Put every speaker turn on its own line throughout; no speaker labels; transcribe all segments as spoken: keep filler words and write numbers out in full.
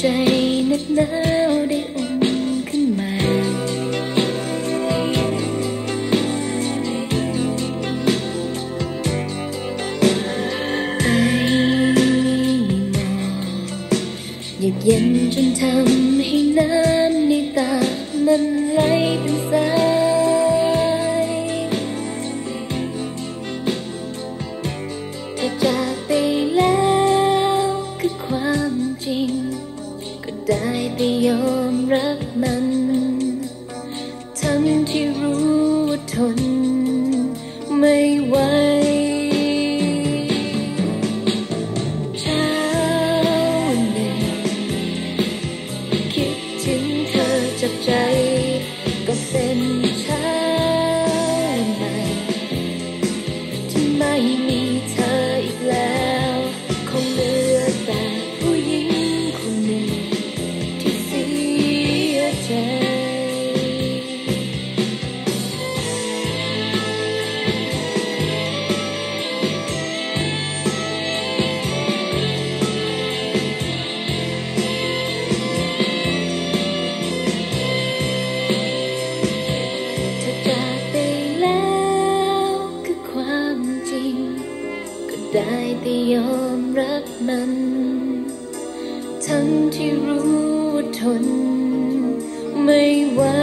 ใจนักหนาวได้อุ่นขึ้นมาใจหยิบเย็นจนทำให้น้ำในตามันไหลเป็นสายถ้าจากไปแล้วคือความจริงก็ได้แต่ยอมรับมันทั้งที่รู้ว่าทนไม่ไหวเช้าหนึ่งคิดถึงเธอจับใจก็เป็นเช้าใหม่ที่ไม่มีเธออีกแล้วคงเหลือแต่ผู้หญิงคนหนึ่งที่เสียใจได้แต่ยอมรับมันทั้งที่รู้ว่าทนไม่ไหว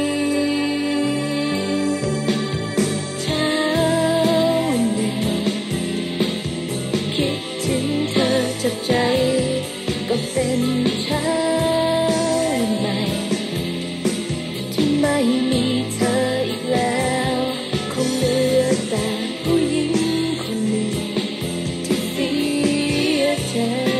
เช้าหนึ่งคิดถึงเธอจับใจก็เป็นเช้าใหม่ที่ไม่มีเธออีกแล้วคงเหลือแต่ผู้หญิงคนหนึ่งเสียใจ